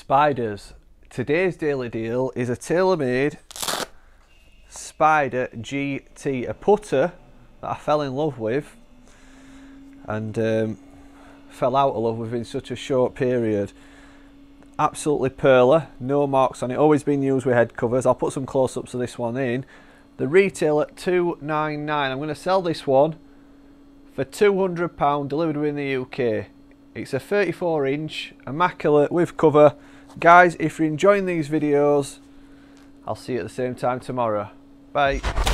Spiders. Today's daily deal is a Taylormade Spider GT, a putter that I fell in love with and fell out of love with in such a short period. Absolutely pearler, no marks on it, always been used with head covers. I'll put some close-ups of this one in. The retail at £2.99. I'm going to sell this one for £200 delivered within the UK. It's a 34-inch, immaculate with cover. Guys, if you're enjoying these videos, I'll see you at the same time tomorrow. Bye.